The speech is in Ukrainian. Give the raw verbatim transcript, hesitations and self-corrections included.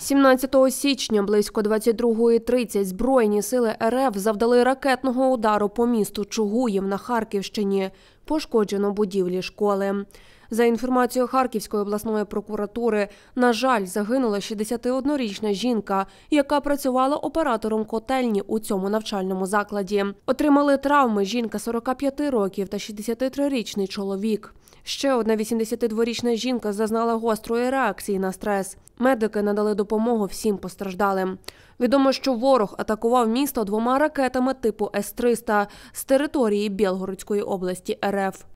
сімнадцятого січня близько двадцять другої тридцять Збройні сили РФ завдали ракетного удару по місту Чугуїв на Харківщині. Пошкоджено будівлі школи. За інформацією Харківської обласної прокуратури, на жаль, загинула шістдесятиоднорічна жінка, яка працювала оператором котельні у цьому навчальному закладі. Отримали травми жінка сорока п'яти років та шістдесятитрирічний чоловік. Ще одна вісімдесятидворічна жінка зазнала гострої реакції на стрес. Медики надали допомогу всім постраждалим. Відомо, що ворог атакував місто двома ракетами типу С триста з території Білгородської області РФ.